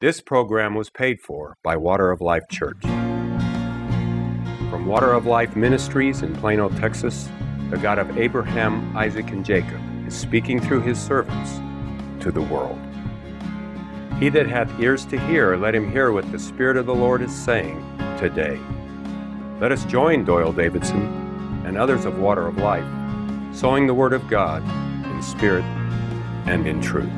This program was paid for by Water of Life Church. From Water of Life Ministries in Plano, Texas, the God of Abraham, Isaac, and Jacob is speaking through his servants to the world. He that hath ears to hear, let him hear what the Spirit of the Lord is saying today. Let us join Doyle Davidson and others of Water of Life, sowing the Word of God in spirit and in truth.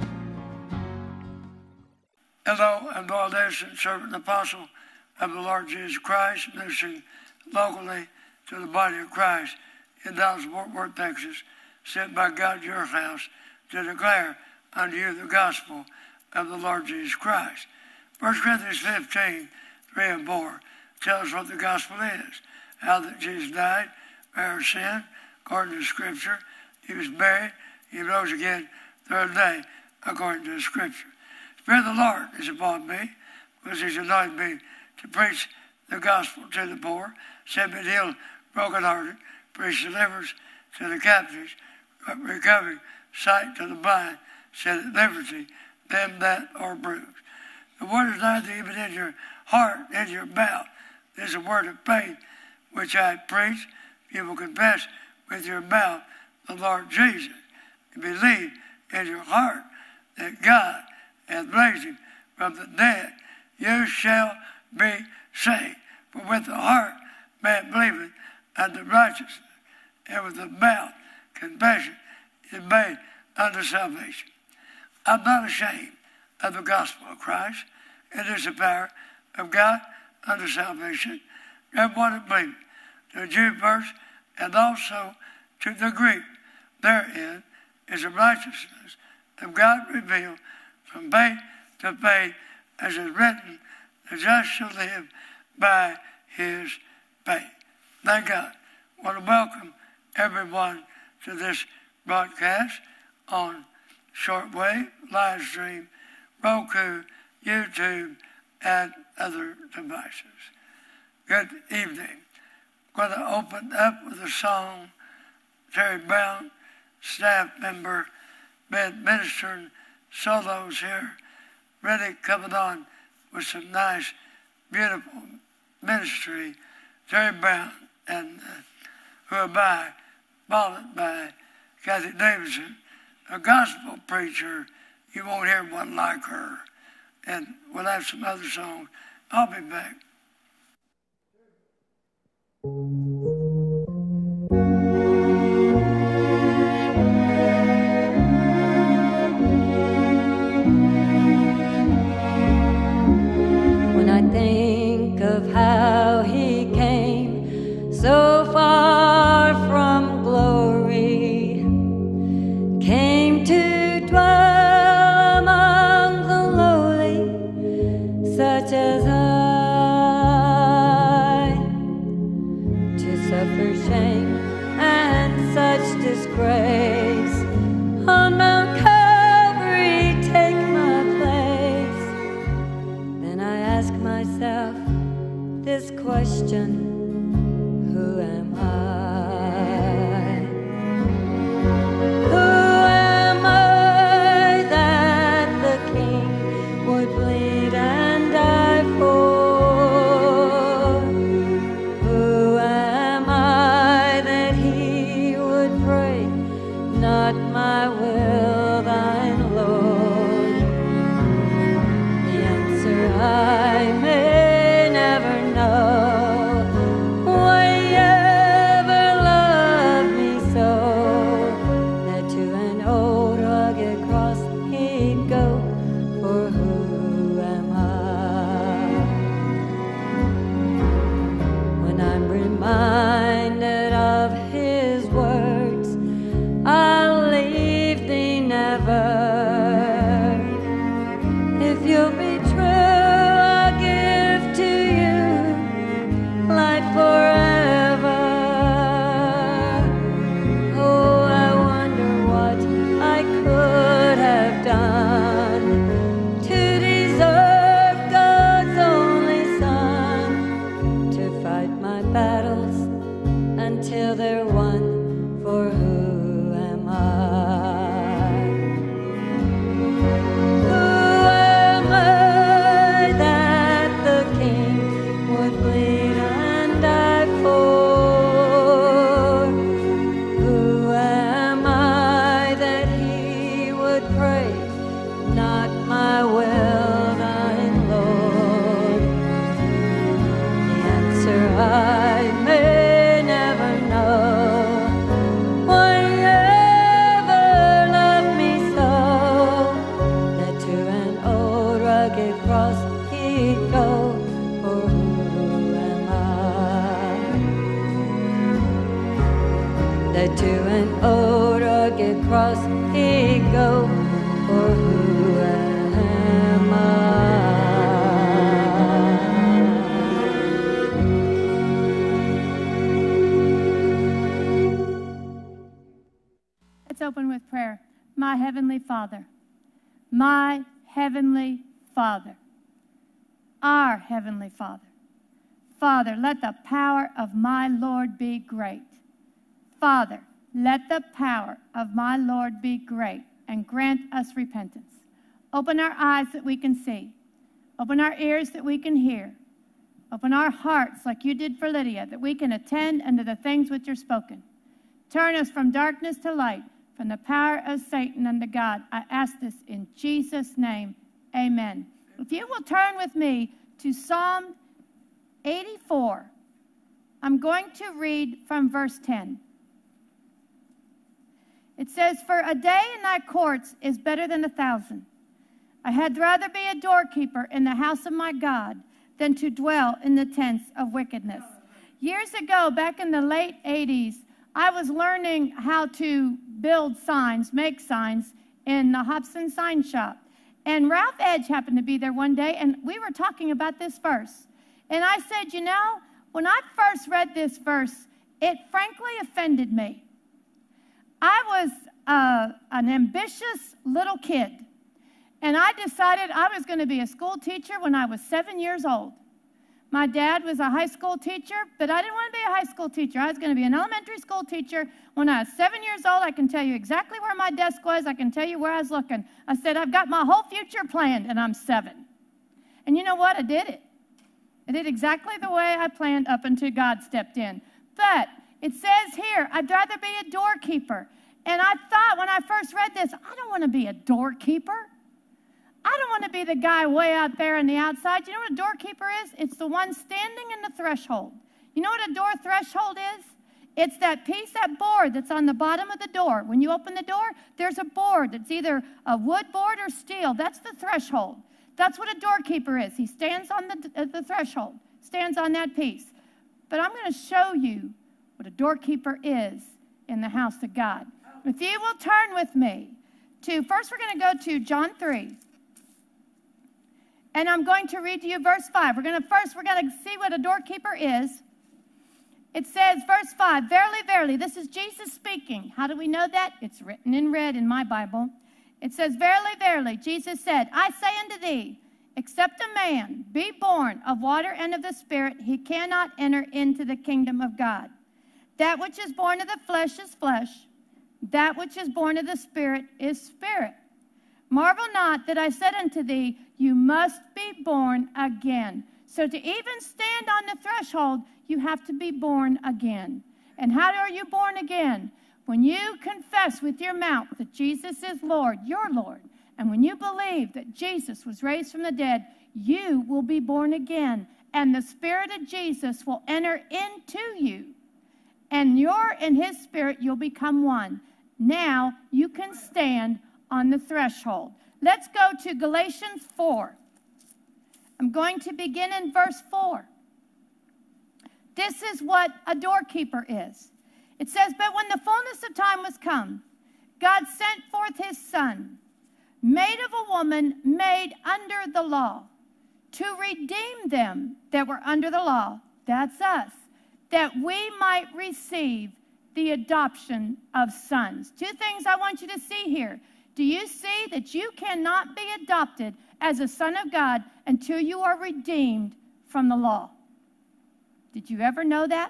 Hello, I'm Doyle Davidson, servant and apostle of the Lord Jesus Christ, ministering locally to the body of Christ in Dallas-Fort Worth, Texas, sent by God to your house to declare unto you the gospel of the Lord Jesus Christ. 1 Corinthians 15, 3 and 4 tells us what the gospel is, how that Jesus died for our sin, according to the Scripture. He was buried, he rose again third day, according to the Scripture. The Spirit of the Lord is upon me, because he's anointed me to preach the gospel to the poor, sent me to heal brokenhearted, preach deliverance to the captives, recovering sight to the blind, set at liberty them that are bruised. The word is not even in your heart, in your mouth. This is a word of faith, which I preach. You will confess with your mouth the Lord Jesus, and believe in your heart that God hath raised him from the dead. You shall be saved. For with the heart man believeth unto righteousness, and with the mouth confession is made unto salvation. I'm not ashamed of the gospel of Christ. It is the power of God unto salvation. Everyone that believeth, to the Jew first, and also to the Greek. Therein is the righteousness of God revealed from faith to faith, as is written, the just shall live by his faith. Thank God. I want to welcome everyone to this broadcast on shortwave, live stream, Roku, YouTube, and other devices. Good evening. I'm going to open up with a song. Terry Brown, staff member, been ministering solos here, really coming on with some nice, beautiful ministry. Terry Brown and Who Am I, followed by Doyle Davidson, a gospel preacher. You won't hear one like her. And we'll have some other songs. I'll be back. When I think of how he came so far from glory, came to dwell among the lowly, such as I, to suffer shame and such disgrace on Mount Calvary, take my place. Then I ask myself this question: who am I? Who am I that the King would bleed and die for? Who am I that he would pray, not my will, thine, Lord? The answer I may never know. Why you ever loved me so, that to an old rugged cross he'd go? For who am I? When I'm reminded of his words, I'll leave thee never. If you'll be true, I'll give to you life forever. Oh, I wonder what I could have done to deserve God's only Son, to fight my battles until they're won. For who am I? Who am I? rugged cross he'd go, for who am I? That to an old rugged cross he'd go, for who am I? Let's open with prayer. My Heavenly Father, my Heavenly Father, our Heavenly Father. Father, let the power of my Lord be great. Father, let the power of my Lord be great and grant us repentance. Open our eyes that we can see. Open our ears that we can hear. Open our hearts like you did for Lydia, that we can attend unto the things which are spoken. Turn us from darkness to light, from the power of Satan unto God. I ask this in Jesus' name. Amen. If you will turn with me to Psalm 84, I'm going to read from verse 10. It says, "For a day in thy courts is better than 1,000. I had rather be a doorkeeper in the house of my God than to dwell in the tents of wickedness." Years ago, back in the late 80s, I was learning how to build signs, make signs in the Hobson sign shop. And Ralph Edge happened to be there one day, and we were talking about this verse. And I said, you know, when I first read this verse, it frankly offended me. I was an ambitious little kid, and I decided I was going to be a school teacher when I was 7 years old. My dad was a high school teacher, but I didn't want to be a high school teacher. I was going to be an elementary school teacher. When I was 7 years old, I can tell you exactly where my desk was. I can tell you where I was looking. I said, I've got my whole future planned, and I'm 7. And you know what? I did it. I did exactly the way I planned up until God stepped in. But it says here, I'd rather be a doorkeeper. And I thought when I first read this, I don't want to be a doorkeeper. I don't want to be the guy way out there on the outside. You know what a doorkeeper is? It's the one standing in the threshold. You know what a door threshold is? It's that piece, that board that's on the bottom of the door. When you open the door, there's a board. It's either a wood board or steel. That's the threshold. That's what a doorkeeper is. He stands on the threshold, stands on that piece. But I'm going to show you what a doorkeeper is in the house of God. If you will turn with me to, first we're going to go to John 3. And I'm going to read to you verse 5. We're going to see what a doorkeeper is. It says, verse 5, "Verily, verily," this is Jesus speaking. How do we know that? It's written in red in my Bible. It says, "Verily, verily," Jesus said, "I say unto thee, except a man be born of water and of the Spirit, he cannot enter into the kingdom of God. That which is born of the flesh is flesh. That which is born of the Spirit is spirit. Marvel not that I said unto thee, you must be born again." So to even stand on the threshold, you have to be born again. And how are you born again? When you confess with your mouth that Jesus is Lord, your Lord, and when you believe that Jesus was raised from the dead, you will be born again. And the Spirit of Jesus will enter into you. And in His Spirit, you'll become one. Now you can stand on the threshold. Let's go to Galatians 4. I'm going to begin in verse 4. This is what a doorkeeper is. It says, "But when the fullness of time was come, God sent forth His Son, made of a woman, made under the law, to redeem them that were under the law," that's us, "that we might receive the adoption of sons." Two things I want you to see here. Do you see that you cannot be adopted as a son of God until you are redeemed from the law? Did you ever know that?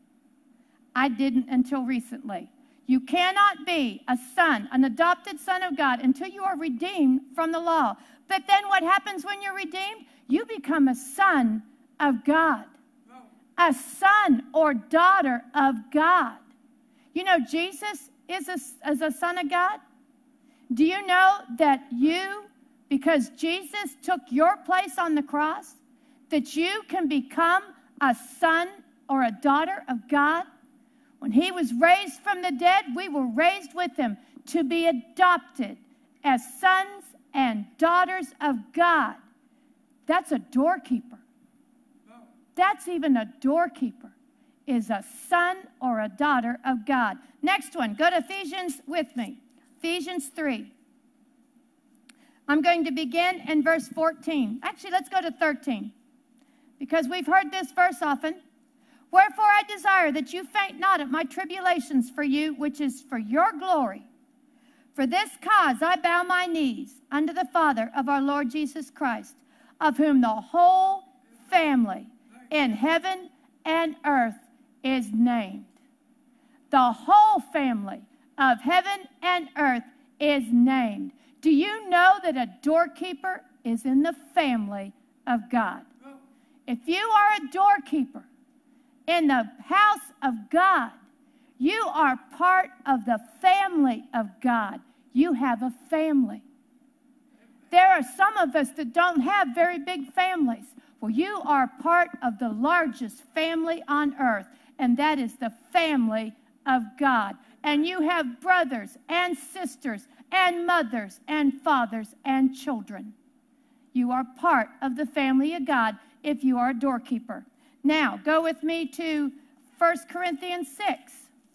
I didn't until recently. You cannot be a son, an adopted son of God, until you are redeemed from the law. But then what happens when you're redeemed? You become a son of God, a son or daughter of God. You know, Jesus is a son of God. Do you know that you, because Jesus took your place on the cross, that you can become a son or a daughter of God? When He was raised from the dead, we were raised with Him to be adopted as sons and daughters of God. That's a doorkeeper. That's even a doorkeeper, is a son or a daughter of God. Next one, go to Ephesians with me. Ephesians 3. I'm going to begin in verse 14. Actually, let's go to 13, because we've heard this verse often. Wherefore I desire that you faint not at my tribulations for you, which is for your glory. For this cause I bow my knees unto the Father of our Lord Jesus Christ, of whom the whole family in heaven and earth is named. The whole family of heaven and earth is named. Do you know that a doorkeeper is in the family of God? If you are a doorkeeper in the house of God, you are part of the family of God. You have a family. There are some of us that don't have very big families. Well, you are part of the largest family on earth, and that is the family of God. And you have brothers and sisters and mothers and fathers and children. You are part of the family of God if you are a doorkeeper. Now, go with me to 1 Corinthians 6.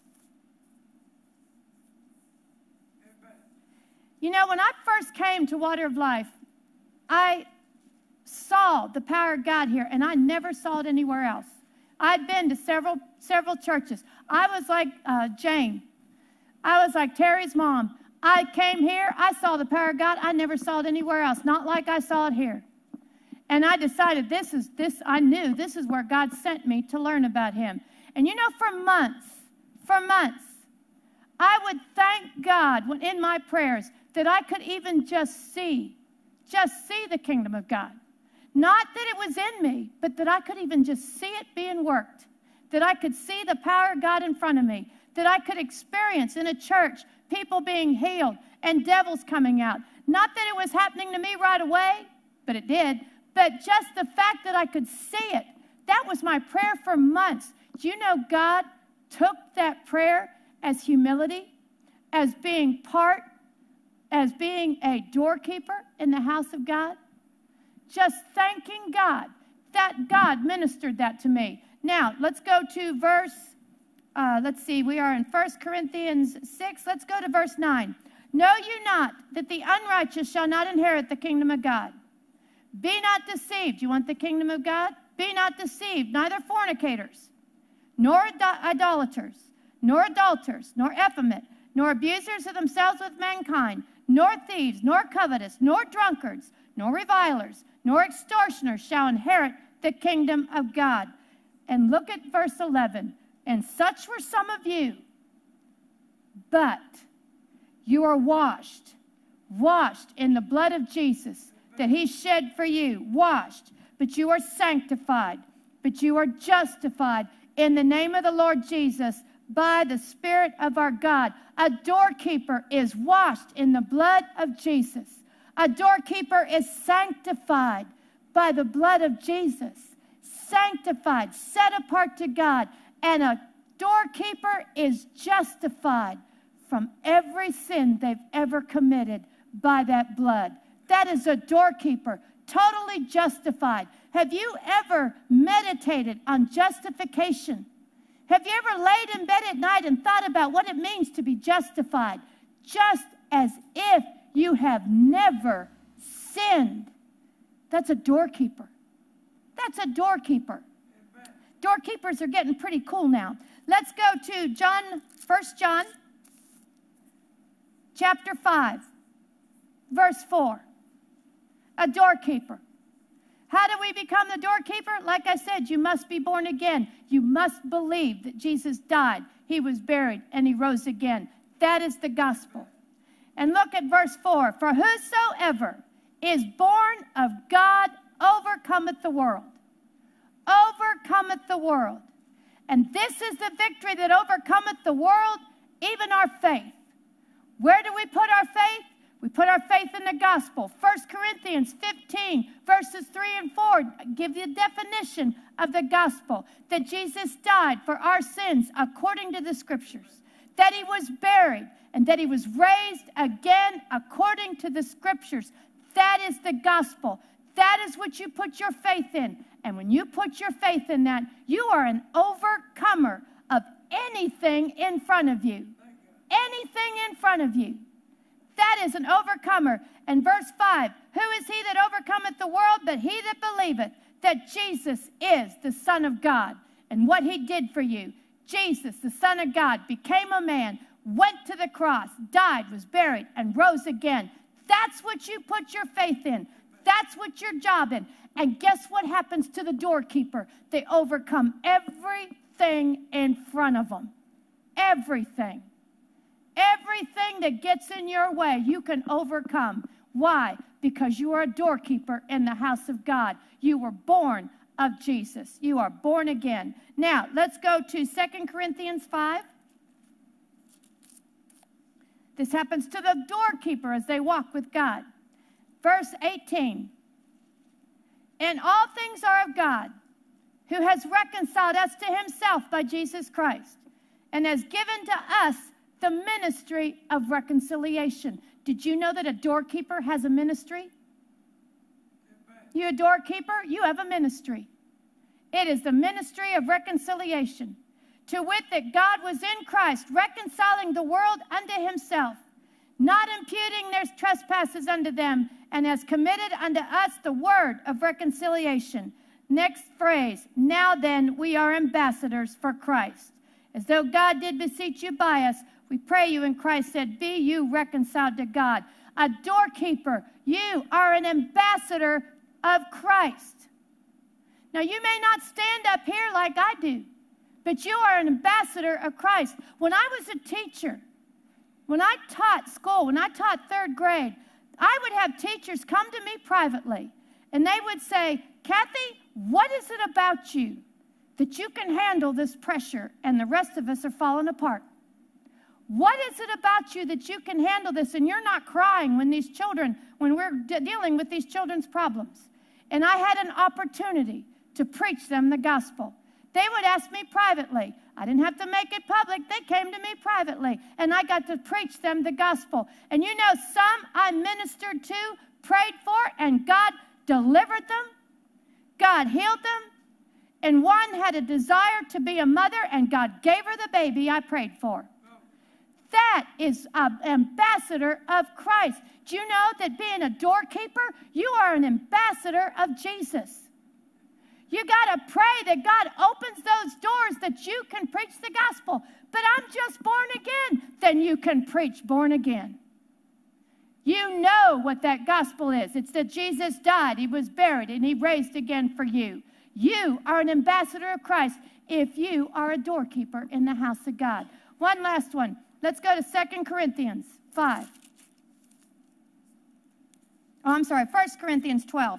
You know, when I first came to Water of Life, I saw the power of God here, and I never saw it anywhere else. I'd been to several churches. I was like Jane. I was like Terry's mom. I came here, I saw the power of God. I never saw it anywhere else, not like I saw it here. And I decided I knew this is where God sent me to learn about him. And you know, for months, I would thank God in my prayers that I could even just see the kingdom of God. Not that it was in me, but that I could even just see it being worked. That I could see the power of God in front of me. That I could experience in a church people being healed and devils coming out. Not that it was happening to me right away, but it did. But just the fact that I could see it, that was my prayer for months. Do you know God took that prayer as humility, as being a doorkeeper in the house of God? Just thanking God that God ministered that to me. Now, let's go to verse, we are in 1 Corinthians 6. Let's go to verse 9. Know you not that the unrighteous shall not inherit the kingdom of God? Be not deceived. You want the kingdom of God? Be not deceived, neither fornicators, nor idolaters, nor adulterers, nor effeminate, nor abusers of themselves with mankind, nor thieves, nor covetous, nor drunkards, nor revilers, nor extortioners shall inherit the kingdom of God. And look at verse 11. And such were some of you, but you are washed in the blood of Jesus that he shed for you, washed. But you are sanctified, but you are justified in the name of the Lord Jesus by the Spirit of our God. A doorkeeper is washed in the blood of Jesus. A doorkeeper is sanctified by the blood of Jesus. Sanctified, set apart to God. And a doorkeeper is justified from every sin they've ever committed by that blood. That is a doorkeeper, totally justified. Have you ever meditated on justification? Have you ever laid in bed at night and thought about what it means to be justified? Just as if you have never sinned. That's a doorkeeper. That's a doorkeeper. Doorkeepers are getting pretty cool now. Let's go to 1 John chapter 5, verse 4. A doorkeeper. How do we become the doorkeeper? Like I said, you must be born again. You must believe that Jesus died, he was buried, and he rose again. That is the gospel. And look at verse 4. For whosoever is born of God overcometh the world. Overcometh the world. And this is the victory that overcometh the world, even our faith. Where do we put our faith? We put our faith in the gospel. 1 Corinthians 15, verses 3 and 4 give you a definition of the gospel. That Jesus died for our sins according to the scriptures. That he was buried and that he was raised again according to the scriptures. That is the gospel. That is what you put your faith in. And when you put your faith in that, you are an overcomer of anything in front of you. Anything in front of you. That is an overcomer. And verse 5, who is he that overcometh the world but he that believeth that Jesus is the Son of God? And what he did for you. Jesus, the Son of God, became a man, went to the cross, died, was buried, and rose again. That's what you put your faith in. That's what your job in. And guess what happens to the doorkeeper? They overcome everything in front of them. Everything. Everything that gets in your way, you can overcome. Why? Because you are a doorkeeper in the house of God. You were born of Jesus. You are born again. Now, let's go to 2 Corinthians 5. This happens to the doorkeeper as they walk with God. Verse 18. And all things are of God, who has reconciled us to himself by Jesus Christ, and has given to us the ministry of reconciliation. Did you know that a doorkeeper has a ministry? You a doorkeeper? You have a ministry. It is the ministry of reconciliation. To wit, that God was in Christ, reconciling the world unto himself, not imputing their trespasses unto them, and has committed unto us the word of reconciliation. Next phrase, now then we are ambassadors for Christ. As though God did beseech you by us, we pray you in Christ said, be you reconciled to God. A doorkeeper, you are an ambassador of Christ. Now you may not stand up here like I do, but you are an ambassador of Christ. When I was a teacher, when I taught school, when I taught third grade, I would have teachers come to me privately, and they would say, Kathy, what is it about you that you can handle this pressure and the rest of us are falling apart? What is it about you that you can handle this and you're not crying when we're dealing with these children's problems? And I had an opportunity to preach them the gospel. They would ask me privately. I didn't have to make it public. They came to me privately, and I got to preach them the gospel. And you know, some I ministered to, prayed for, and God delivered them. God healed them. And one had a desire to be a mother, and God gave her the baby I prayed for. That is an ambassador of Christ. Do you know that being a doorkeeper, you are an ambassador of Jesus? You got to pray that God opens those doors that you can preach the gospel. But I'm just born again. Then you can preach born again. You know what that gospel is. It's that Jesus died, he was buried, and he raised again for you. You are an ambassador of Christ if you are a doorkeeper in the house of God. One last one. Let's go to 2 Corinthians 5. 1 Corinthians 12.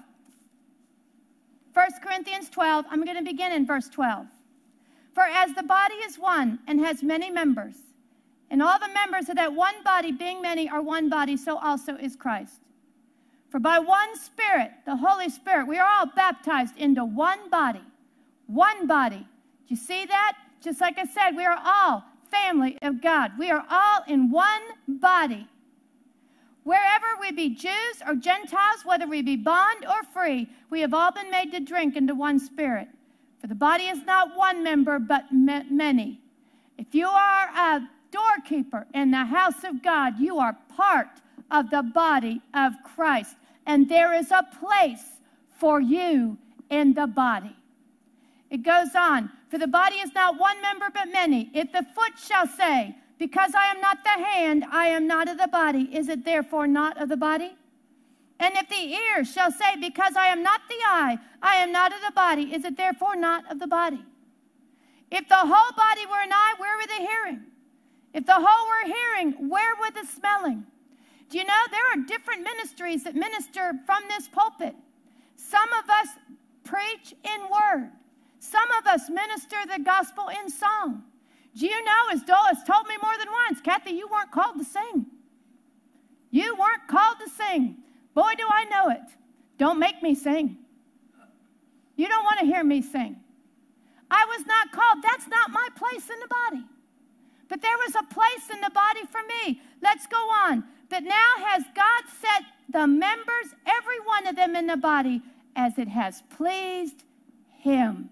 1 Corinthians 12, I'm going to begin in verse 12. For as the body is one and has many members, and all the members of that one body, being many, are one body, so also is Christ. For by one Spirit, the Holy Spirit, we are all baptized into one body. One body. Do you see that? Just like I said, we are all family of God. We are all in one body. Wherever we be Jews or Gentiles, whether we be bond or free, we have all been made to drink into one Spirit. For the body is not one member, but many. If you are a doorkeeper in the house of God, you are part of the body of Christ. And there is a place for you in the body. It goes on. For the body is not one member, but many. If the foot shall say, because I am not the hand, I am not of the body, is it therefore not of the body? And if the ear shall say, because I am not the eye, I am not of the body, is it therefore not of the body? If the whole body were an eye, where were the hearing? If the whole were hearing, where were the smelling? Do you know there are different ministries that minister from this pulpit? Some of us preach in word. Some of us minister the gospel in song. Do you know, as Doyle has told me more than once, Kathy, you weren't called to sing. You weren't called to sing. Boy, do I know it. Don't make me sing. You don't want to hear me sing. I was not called. That's not my place in the body. But there was a place in the body for me. Let's go on. But now has God set the members, every one of them in the body, as it has pleased him.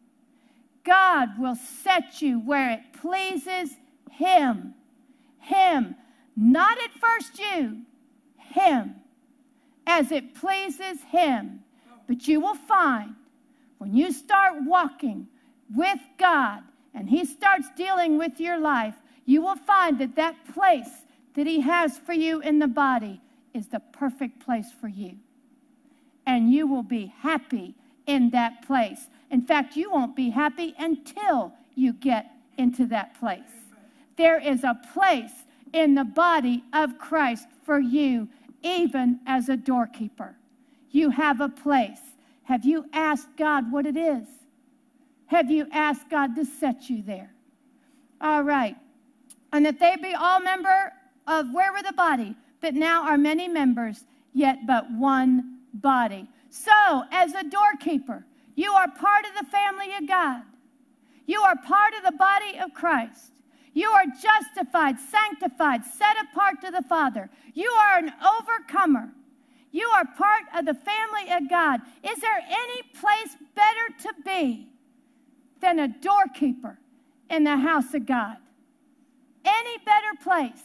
God will set you where it pleases him. Him. Not at first you. Him. As it pleases him. But you will find when you start walking with God and he starts dealing with your life, you will find that that place that he has for you in the body is the perfect place for you. And you will be happy in that place. In fact, you won't be happy until you get into that place. There is a place in the body of Christ for you, even as a doorkeeper. You have a place. Have you asked God what it is? Have you asked God to set you there? All right. And that they be all member of where were the body, but now are many members, yet but one body. So, as a doorkeeper, you are part of the family of God. You are part of the body of Christ. You are justified, sanctified, set apart to the Father. You are an overcomer. You are part of the family of God. Is there any place better to be than a doorkeeper in the house of God? Any better place?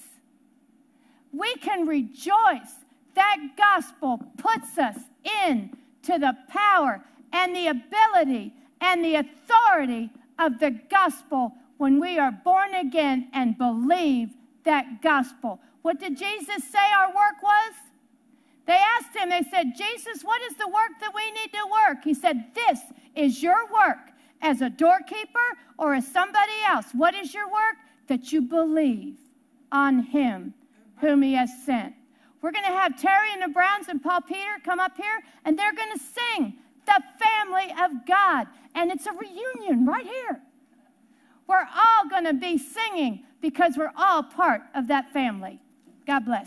We can rejoice. That gospel puts us into the power and the ability and the authority of the gospel when we are born again and believe that gospel. What did Jesus say our work was? They asked him, they said, Jesus, what is the work that we need to work? He said, this is your work as a doorkeeper or as somebody else. What is your work? That you believe on him whom he has sent. We're going to have Terry and the Browns and Paul Peter come up here, and they're going to sing the family of God. And it's a reunion right here. We're all going to be singing because we're all part of that family. God bless.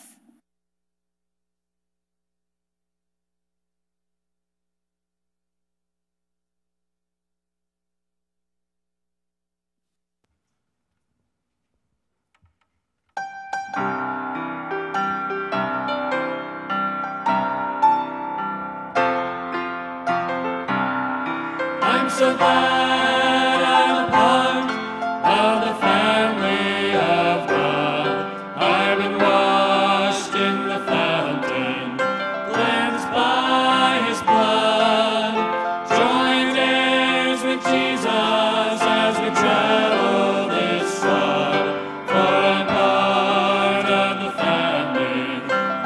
I'm so glad I'm a part of the family of God. I've been washed in the fountain, cleansed by his blood, joined heirs with Jesus as we travel this sod. For I'm part of the family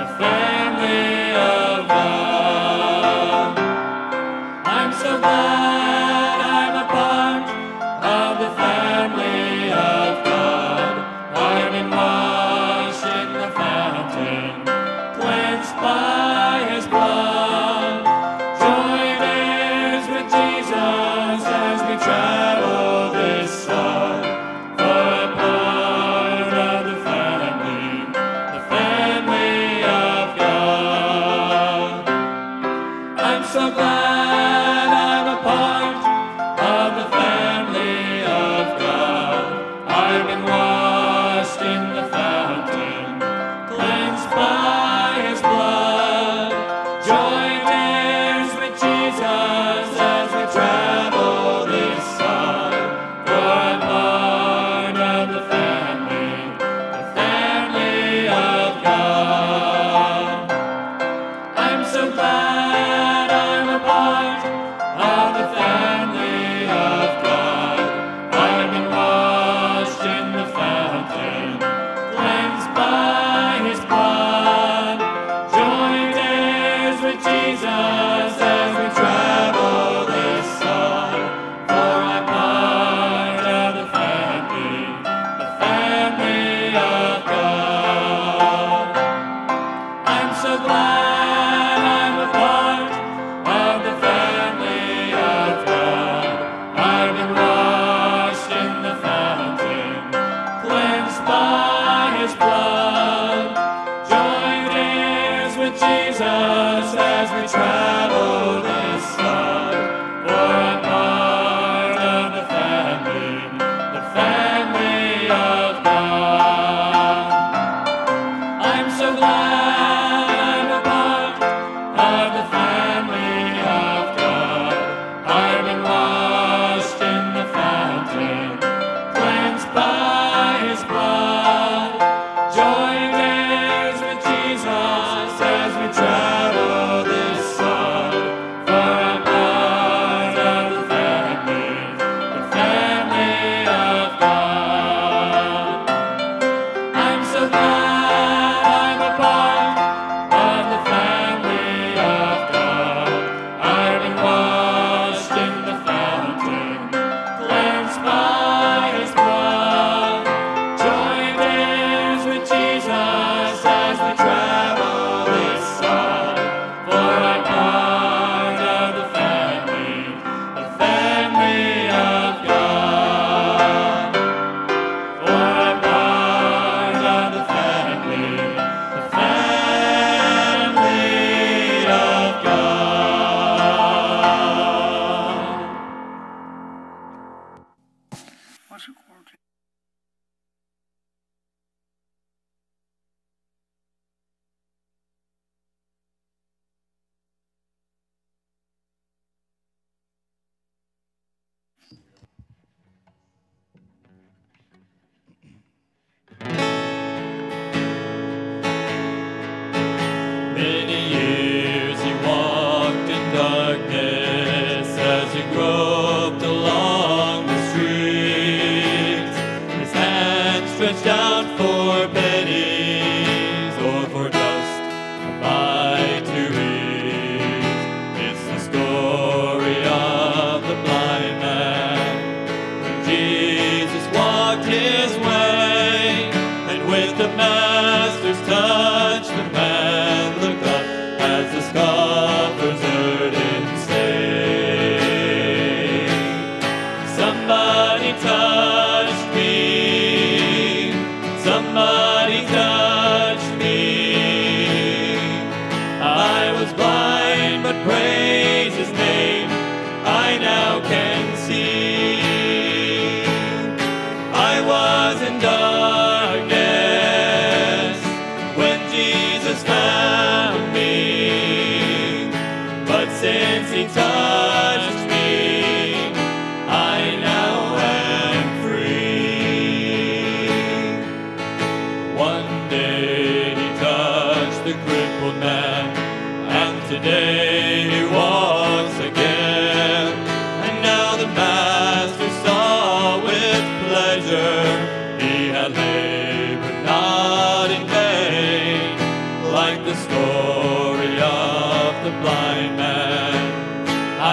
of God. I'm so glad so glad I'm a part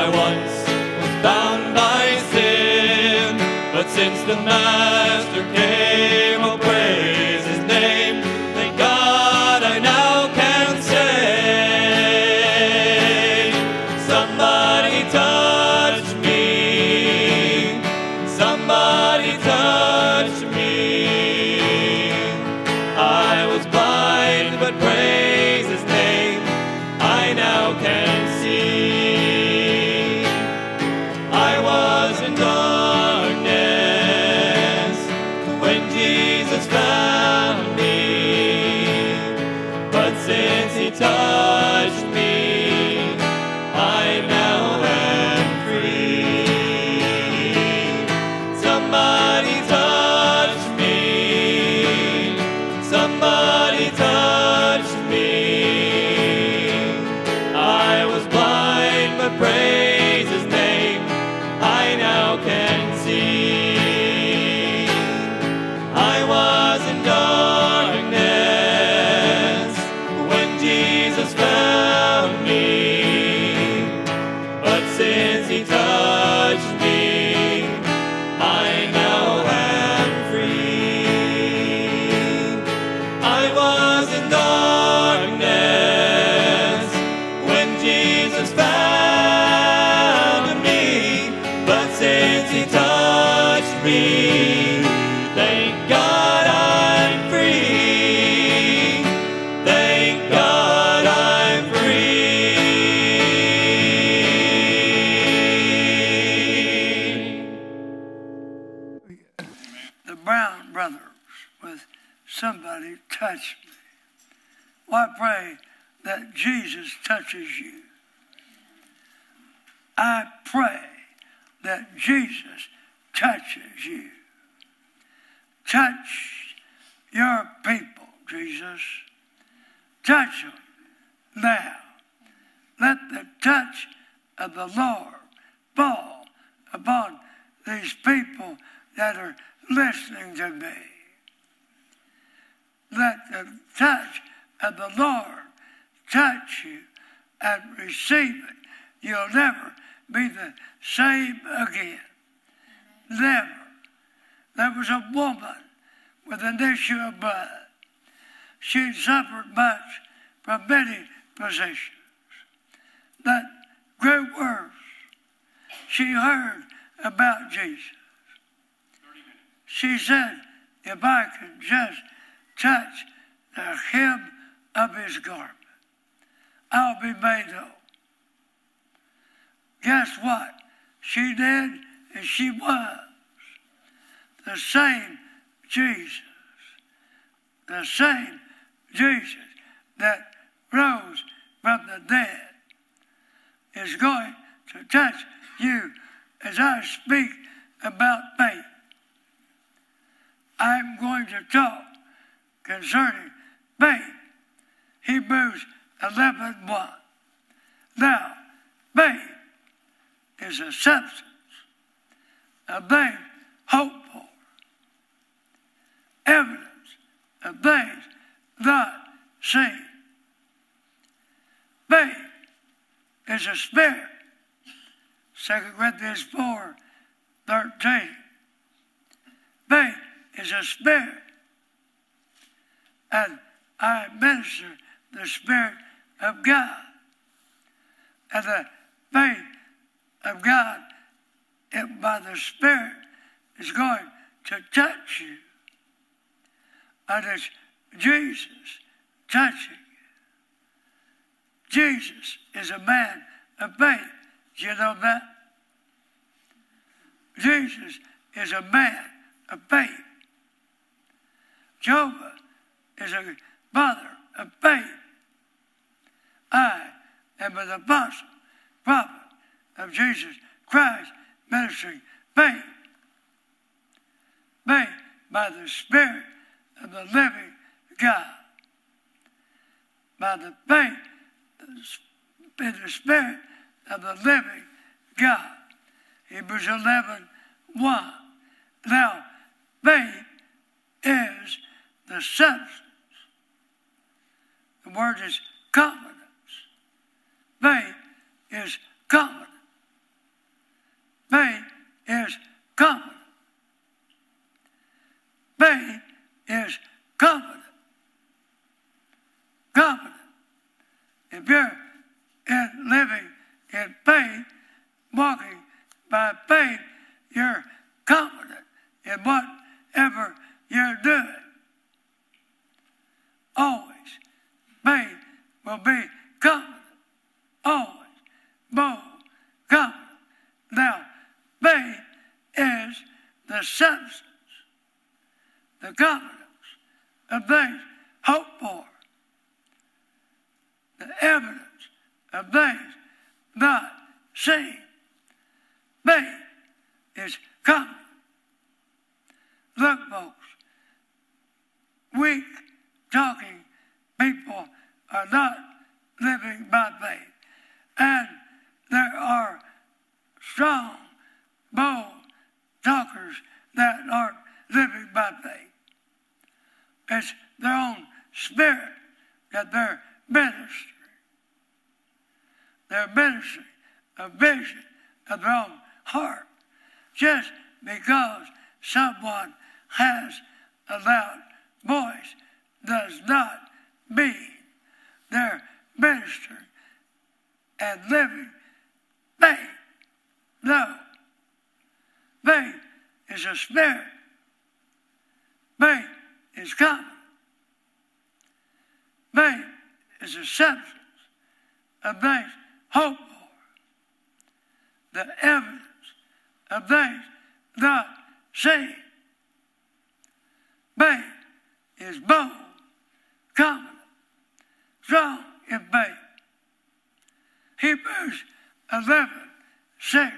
I once was bound by sin, but since the Master came, oh praise his name. Thank God I now can say, somebody touched me, somebody touched me. I was blind, but praise his name, I now can see. I was in darkness when Jesus found me, but since he touched me, I now am free. Somebody touched me, somebody touched me. I was blind, but praise his name, I now can see. I was in darkness when Jesus found me, but since he touched me, I now am free. I was in darkness when Jesus found me, but since he touched me, thank God I'm free. Thank God I'm free. The Brown brothers with somebody touched me. Well, I pray that Jesus touches you. I pray that Jesus touches you. Touch your people, Jesus. Touch them now. Let the touch of the Lord fall upon these people that are listening to me. Let the touch of the Lord touch you and receive it. You'll never be the same again. Never. There was a woman with an issue of blood. She suffered much from many physicians. That grew worse. She heard about Jesus. She said, if I could just touch the hem of his garment, I'll be made whole. Guess what? She did, and she was. The same Jesus. The same Jesus that rose from the dead is going to touch you as I speak about faith. I'm going to talk concerning faith. Hebrews 11:1. Now, faith is a substance of things hoped for, evidence of things not seen. Faith is a spirit. 2 Corinthians 4:13. Faith is a spirit. And I minister the Spirit of God. And the faith of God, by the Spirit, is going to touch you. And it's Jesus touching you. Jesus is a man of faith. Do you know that? Jesus is a man of faith. Jehovah is a father of faith. I am an apostle, prophet of Jesus Christ, ministering faith. Faith by the Spirit of the living God. By the faith in the Spirit of the living God. Hebrews 11:1. Now, faith is the substance. The word is confidence. Faith is confidence. walking by faith, you're confident in whatever you're doing. Always. Faith will be confident. Always. Bold. Confident. Now, faith is the substance, the confidence of things hoped for, the evidence of things not seen. Faith is confident. Look, folks, weak talking people are not living by faith. And there are strong, bold talkers that aren't living by faith. It's their own spirit that they're ministering. They're ministering a vision of their own heart. Just because someone has a loud voice does not mean they're ministering and living faith. No. Faith is a spirit. Faith is confident. Faith is a substance of things hoped for, the evidence of things not seen. Faith is bold, confident, strong in faith. Hebrews 11:6.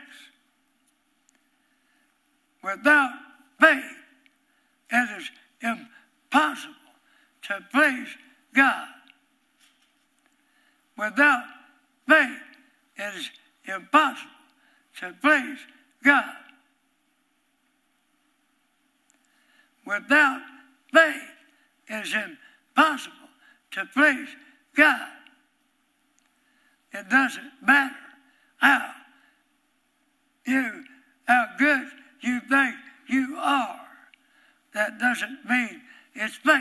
Without faith, it is impossible to please God. Without faith, it is impossible to please God. Without faith, it is impossible to please God. It doesn't matter how good you think you are. That doesn't mean it's faith.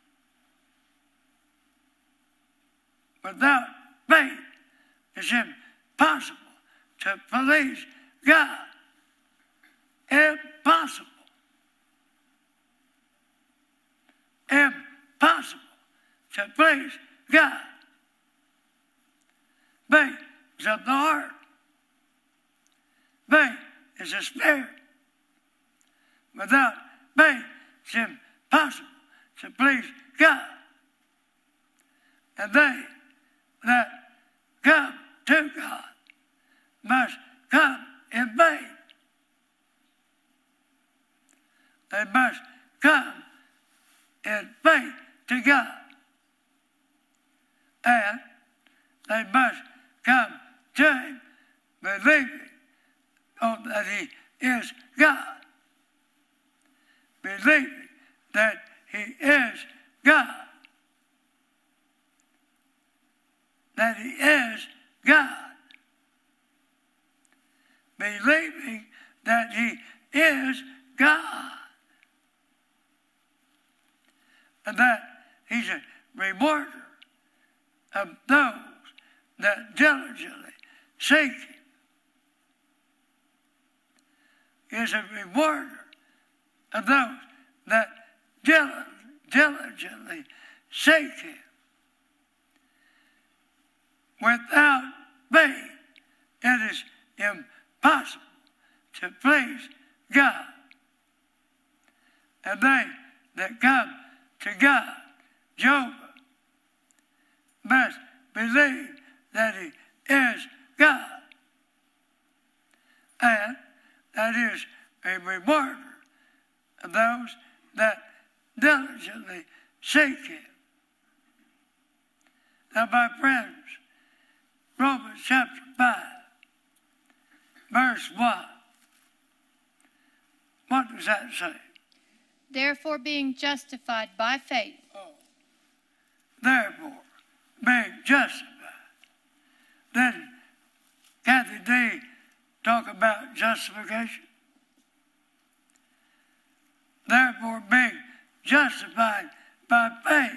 Without faith, it's impossible to please God. Impossible. Impossible to please God. Faith is of the heart. Faith is a spirit. Without faith, it's impossible to please God. And they that come to God must come in faith. They must come in faith to God. And they must come to Him believing that He is God. Believing that He is God. That He is God. Believing that He is God. And that He's a rewarder of those that diligently seek Him. He is a rewarder of those that diligently seek Him. Without faith, it is impossible to please God. And they that come to God, Job, must believe that He is God. And that He is a rewarder of those that diligently seek Him. Now, my friends, Romans chapter 5, verse 1. What does that say? Therefore, being justified by faith. Therefore, being justified. Did Kathy D talk about justification? Therefore, being justified by faith.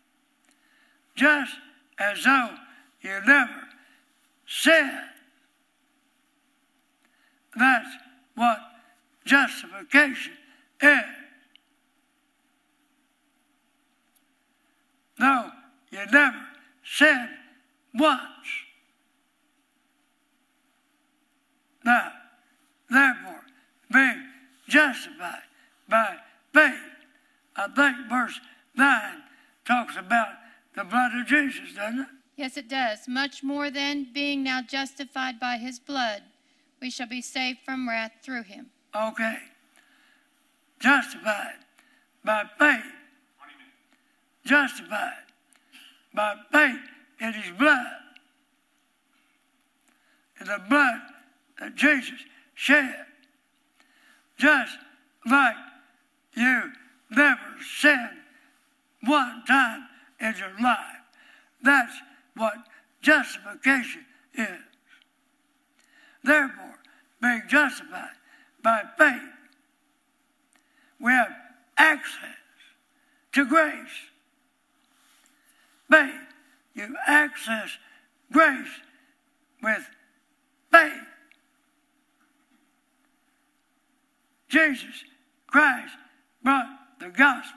Just as though you never sinned That's what justification is. No, you never sinned once. Now, therefore, being justified by faith. I think verse 9 talks about the blood of Jesus, doesn't it? Yes, it does. Much more than being now justified by his blood, we shall be saved from wrath through him. Okay. Justified by faith. Justified by faith in his blood. In the blood that Jesus shed. Just like you never sinned one time in your life. That's what justification is. Therefore, being justified by faith, we have access to grace. Faith, you access grace with faith. Jesus Christ brought the gospel.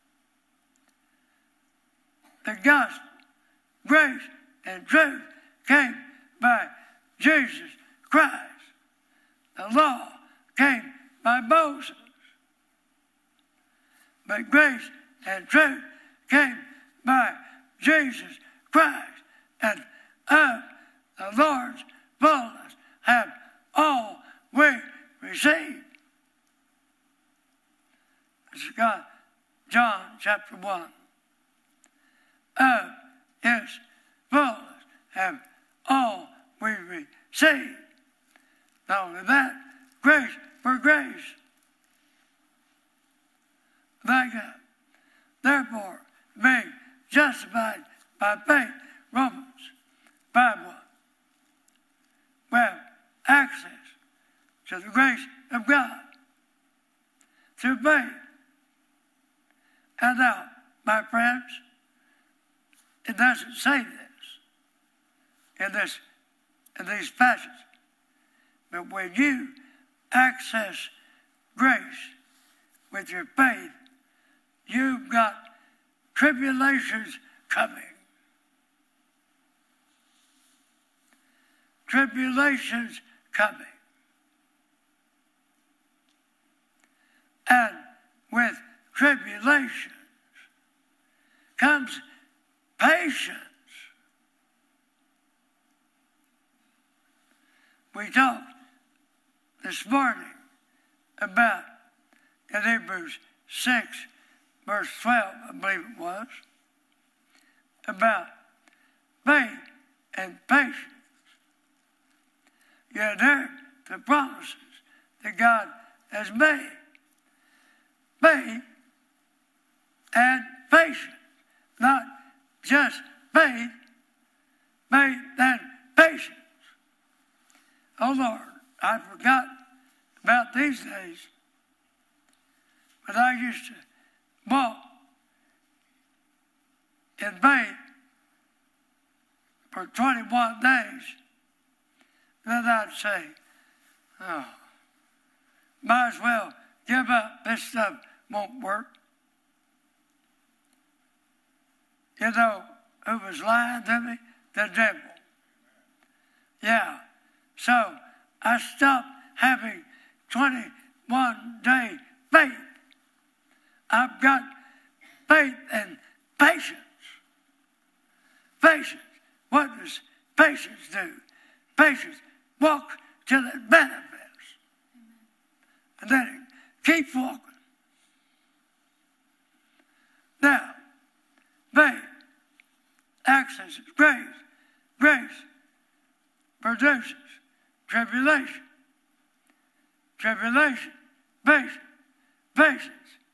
The gospel, grace and truth came by Jesus Christ. The law came by Moses. But grace and truth came by Jesus Christ. And of the Lord's fullness have all we received. This is John chapter 1. Of his fullness have all we received. Not only that, grace for grace. Thank God. Therefore, being justified by faith, Romans 5:1, we have access to the grace of God through faith. And now, my friends, it doesn't say this in these passages. But when you access grace with your faith, you've got tribulations coming. Tribulations coming. And with tribulations comes patience. We talked this morning about, in Hebrews 6, verse 12, I believe it was, about faith and patience. You adhere to the promises that God has made. Faith and patience. Not just faith, faith and patience. Oh Lord, I forgot about these days. But I used to walk in faith for 21 days. Then I'd say, oh, might as well give up. This stuff won't work. You know who was lying to me? The devil. Yeah. So I stopped having 21-day faith. I've got faith and patience. Patience. What does patience do? Patience walks till it manifests. And then it keeps walking. Now, faith accesses grace. Grace produces tribulation. Tribulation, patience, patience,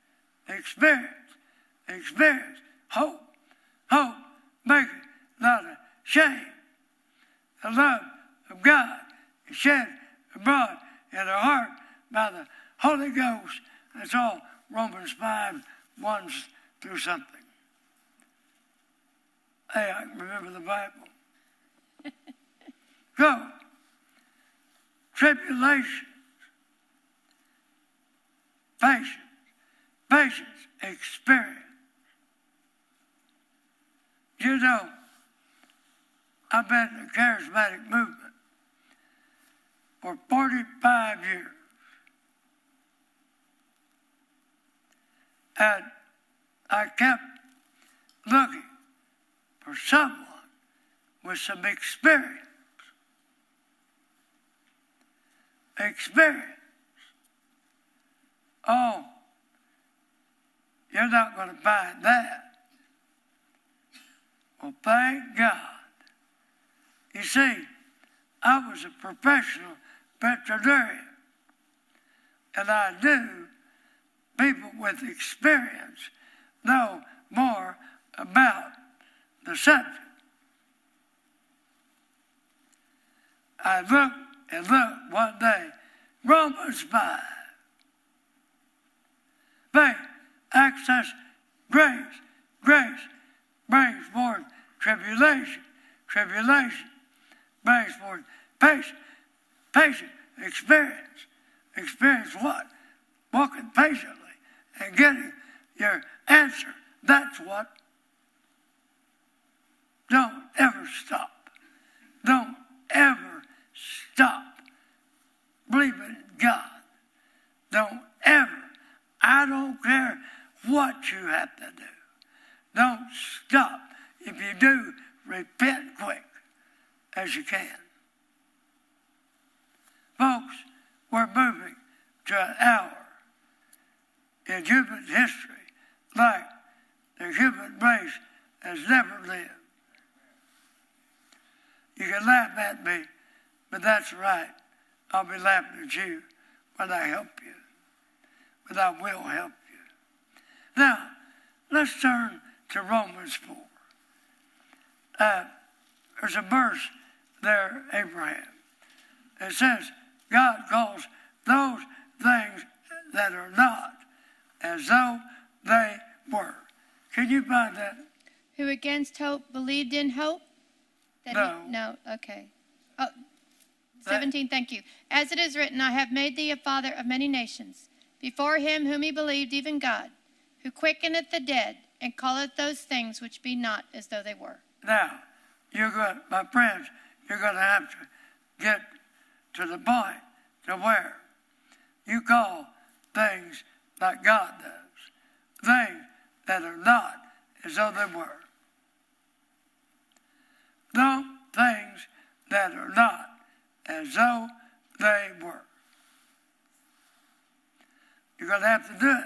experience, hope. Hope maketh not ashamed. The love of God is shed abroad in our heart by the Holy Ghost. That's all Romans 5, 1 through something. Hey, I can remember the Bible. Go. Tribulations patience, experience. You know, I've been in the charismatic movement for 45 years. And I kept looking for someone with some experience. Experience. Oh, you're not going to find that. Well, thank God. You see, I was a professional veterinarian, and I knew people with experience know more about the subject. I looked and looked one day, Romans 5. Faith, access, grace. Grace brings forth tribulation. Tribulation brings forth patience. Patience, experience. Experience what? Walking patiently and getting your answer. That's what. Don't ever stop. Don't ever stop believing in God. Don't ever. I don't care what you have to do. Don't stop. If you do, repent quick as you can. Folks, we're moving to an hour in human history like the human race has never lived. You can laugh at me, but that's right. I'll be laughing at you when I help you. But I will help you. Now, let's turn to Romans 4. There's a verse there, Abraham. It says, God calls those things that are not as though they were. Can you find that? Who against hope believed in hope? No, okay. Oh, 17, thank you. As it is written, I have made thee a father of many nations, before him whom he believed, even God, who quickeneth the dead, and calleth those things which be not as though they were. Now, my friends, you're going to have to get to the point to where you call things like God does, things that are not as though they were. No things that are not as though they were. You're going to have to do it.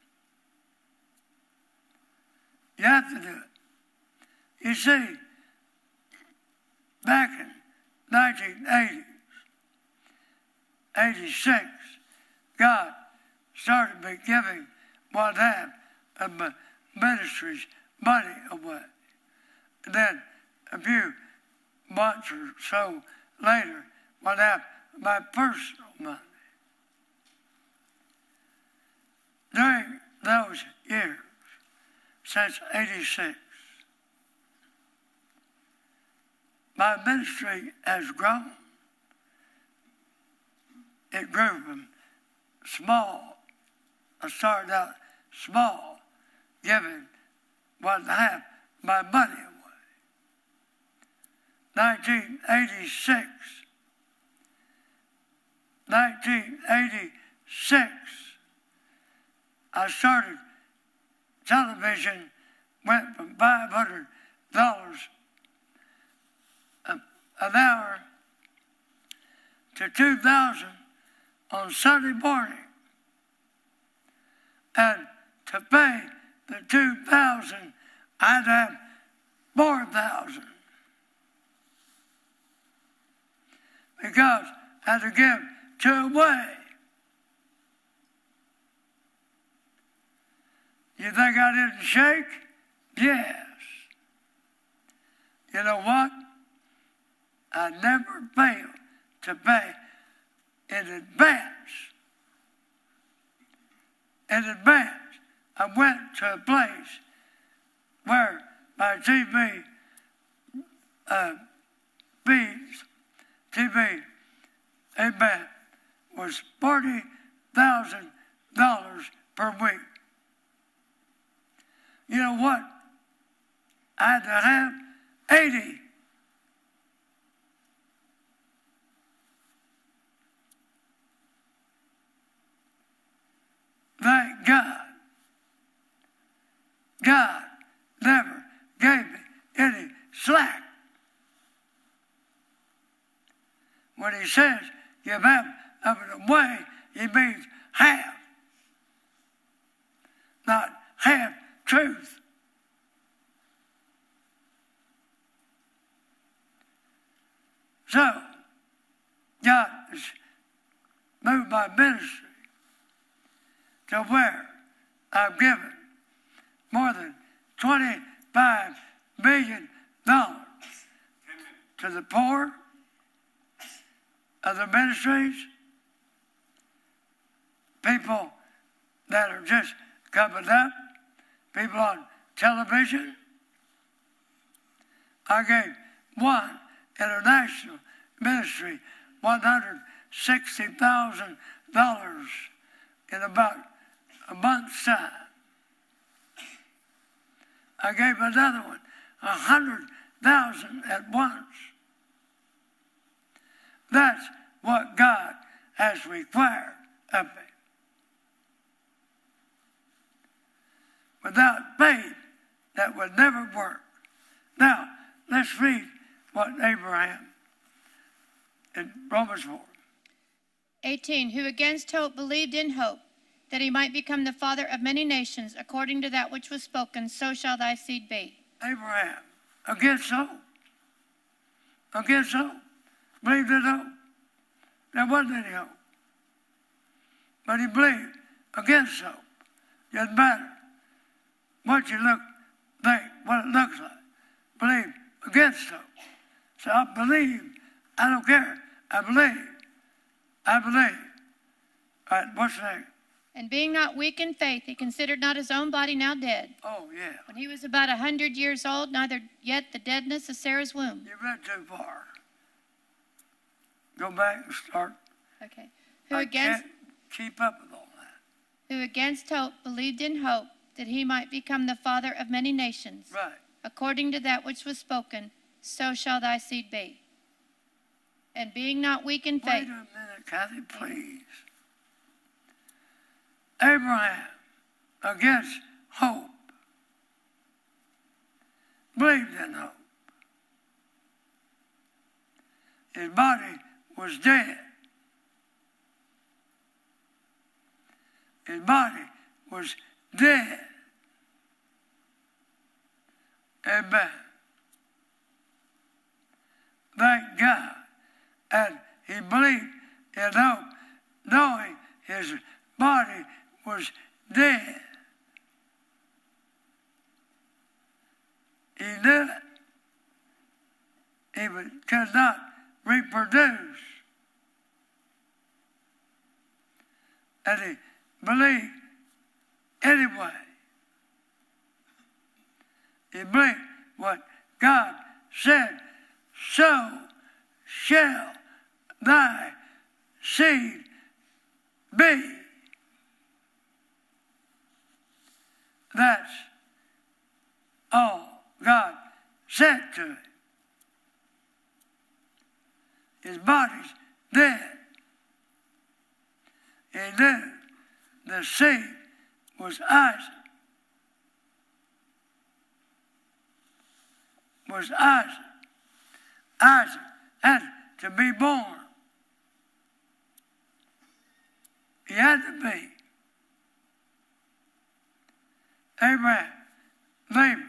You have to do it. You see, back in 1980, 86, God started me giving 1/2 of my ministry's money away. And then a few months or so later, 1/2 of my personal money. During those years, since 86, my ministry has grown. It grew from small. I started out small, giving 1/2 my money away. 1986, I started television, went from $500 an hour to $2,000 on Sunday morning. And to pay the $2,000, I'd have $4,000. Because I had to give 2 away. You think I didn't shake? Yes. You know what? I never failed to pay in advance. In advance. I went to a place where my TV fees, amen, was $40,000 per week. You know what? I had to have 80. Thank God. God never gave me any slack. When he says give half of it away, he means half. Not half truth. So, God has moved my ministry to where I've given more than $25 billion to the poor, other ministries, people that are just coming up, people on television. I gave one international ministry $160,000 in about a month's time. I gave another one $100,000 at once. That's what God has required of me. Without faith, that would never work. Now, let's read what Abraham in Romans 4. 18, who against hope believed in hope, that he might become the father of many nations, according to that which was spoken, so shall thy seed be. Abraham, against hope. Against hope. Believed in hope. There wasn't any hope. But he believed against hope. Doesn't matter what you think, what it looks like. Believe against hope. So I believe. I don't care. I believe. I believe. All right, what's next? And being not weak in faith, he considered not his own body now dead. Oh, yeah. When he was about 100 years old, neither yet the deadness of Sarah's womb. You read too far. Go back and start. Okay. I can't keep up with all that. Who against hope believed in hope, that he might become the father of many nations. Right. According to that which was spoken, so shall thy seed be. And being not weak in faith. Wait a minute, Kathy, please. Abraham, against hope, believed in hope. His body was dead. His body was dead. Amen. Thank God. And he believed in hope, knowing his body was dead. He knew it. He could not reproduce. And he believed anyway. He believed what God said, so shall thy seed be. That's all God said to him. His body's dead. He knew the seed was Isaac. Was Isaac. Isaac had to be born. He had to be. Abraham labored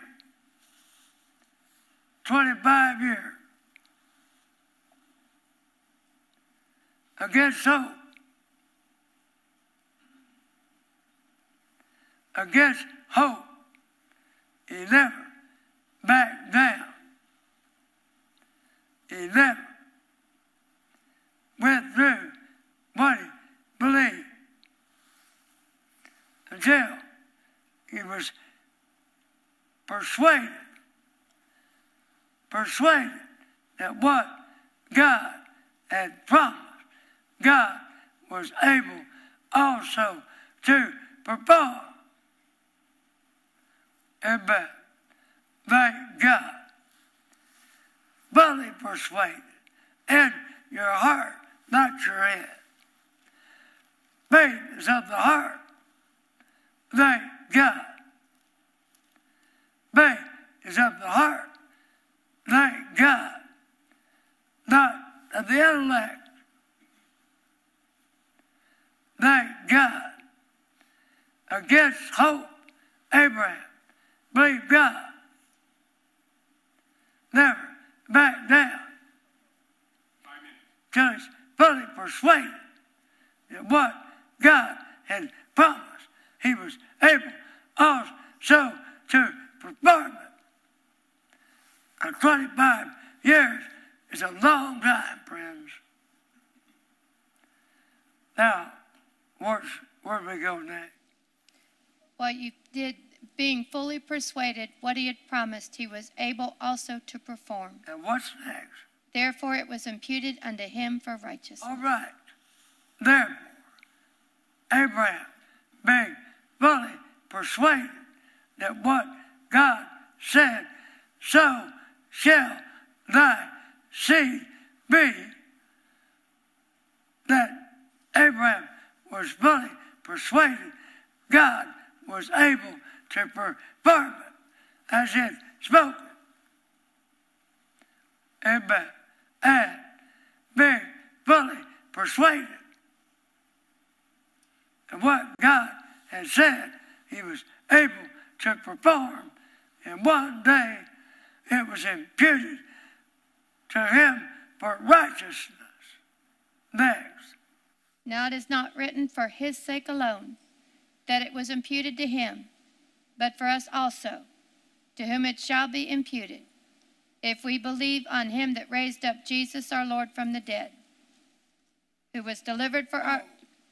25 years against hope, against hope. He never backed down. He never went through what he believed until he was persuaded that what God had promised, God was able also to perform. Amen. Thank God. Fully persuaded in your heart, not your head. Faith is of the heart. Thank God. Faith is of the heart. Thank God. Not of the intellect. Thank God. Against hope, Abraham believed God. Never back down. Till he's fully persuaded that what God had promised, he was able also to perform it. And 25 years is a long time, friends. Now, where do we go next? Well, you did, being fully persuaded what he had promised, he was able also to perform. And what's next? Therefore it was imputed unto him for righteousness. All right. Therefore, Abraham, being fully persuaded that what God said, so shall thy seed be, that Abraham was fully persuaded God was able to perform it as it spoken. Amen. And being fully persuaded that what God had said he was able to perform, and one day it was imputed to him for righteousness. Next. Now it is not written for his sake alone that it was imputed to him, but for us also, to whom it shall be imputed, if we believe on him that raised up Jesus our Lord from the dead, who was delivered for our...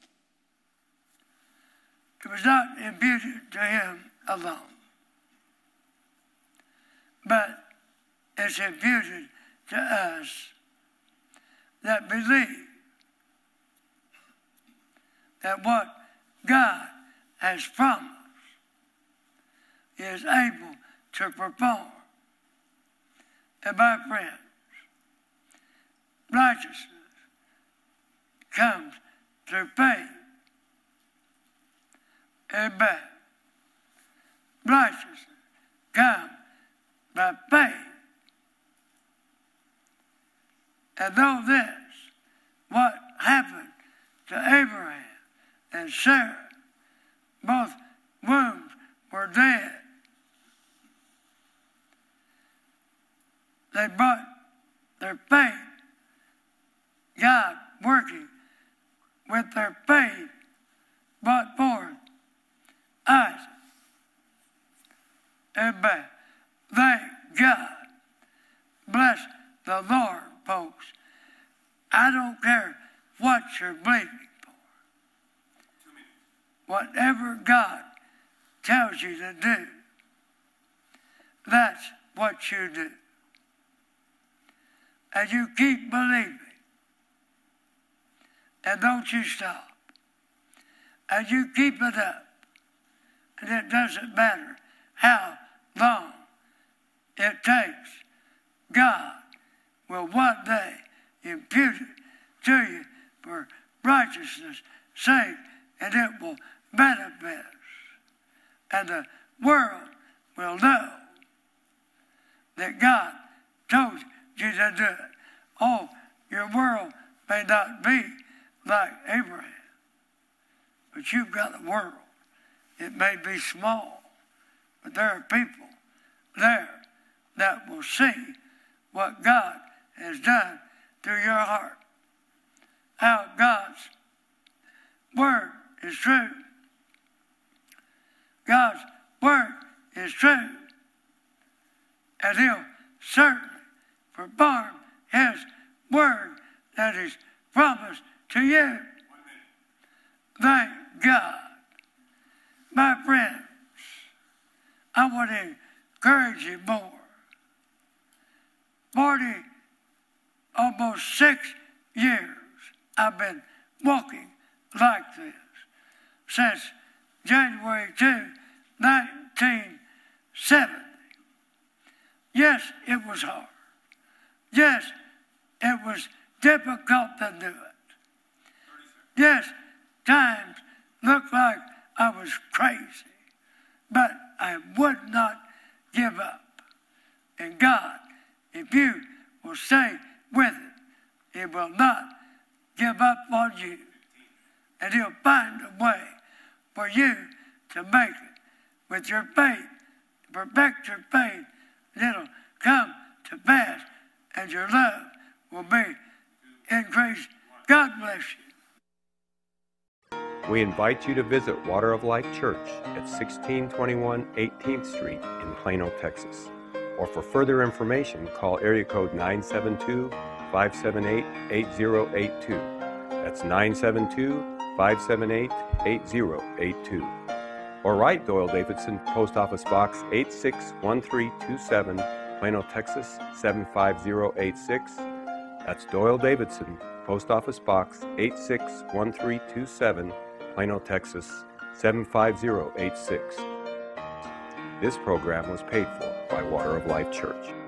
It was not imputed to him alone, but it's imputed to us that believe that what God has promised is able to perform. And my friends, righteousness comes through faith. Amen. Righteousness comes by faith. And know this, what happened to Abraham and Sarah, both wombs were dead. They brought their faith, God working with their faith, brought forth Isaac. Amen. Thank God. Bless the Lord, folks. I don't care what you're believing for. Whatever God tells you to do, that's what you do. And you keep believing. And don't you stop. And you keep it up. And it doesn't matter how long it takes. God will one day impute it to you for righteousness' sake, and it will manifest. And the world will know that God told you to do it. Oh, your world may not be like Abraham, but you've got a world. It may be small, but there are people there that will see what God has done through your heart. How God's word is true. God's word is true. And he'll certainly perform his word that is promised to you. Thank God. My friends, I want to encourage you more. almost 6 years I've been walking like this. since January 2, 1970. Yes, it was hard. Yes, it was difficult to do it. Yes, times looked like I was crazy, but I would not give up. And God, if you will stay with it, He will not give up on you. And He'll find a way for you to make it with your faith. Perfect your faith, and it'll come to pass, and your love will be increased. God bless you. We invite you to visit Water of Life Church at 1621 18th Street in Plano, Texas. Or for further information, call area code 972-578-8082. That's 972-578-8082. Or write Doyle Davidson, Post Office Box 861327, Plano, Texas 75086. That's Doyle Davidson, Post Office Box 861327, Plano, Texas 75086. This program was paid for by Water of Life Church.